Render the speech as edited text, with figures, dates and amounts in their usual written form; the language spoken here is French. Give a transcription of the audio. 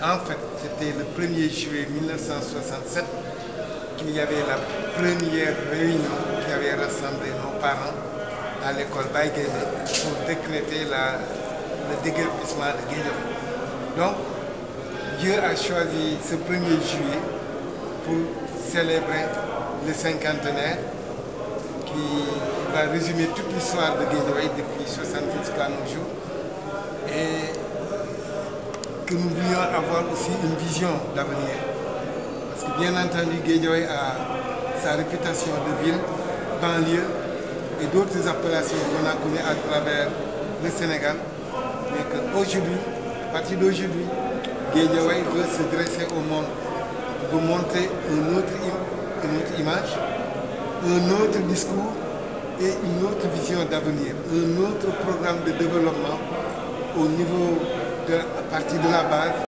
En fait, c'était le 1er juillet 1967 qu'il y avait la première réunion qui avait rassemblé nos parents à l'école Baye Gaïndé pour décréter le déguerpissement de Guédiawaye. Donc, Dieu a choisi ce 1er juillet pour célébrer le cinquantenaire qui va résumer toute l'histoire de Guédiawaye depuis 70 jusqu'à nos jours. Et que nous voulions avoir aussi une vision d'avenir. Parce que bien entendu, Guédiawaye a sa réputation de ville, banlieue et d'autres appellations qu'on a connues à travers le Sénégal. Mais qu'aujourd'hui, à partir d'aujourd'hui, Guédiawaye veut se dresser au monde, veut montrer une autre image, un autre discours et une autre vision d'avenir, un autre programme de développement au niveau à partir de la base.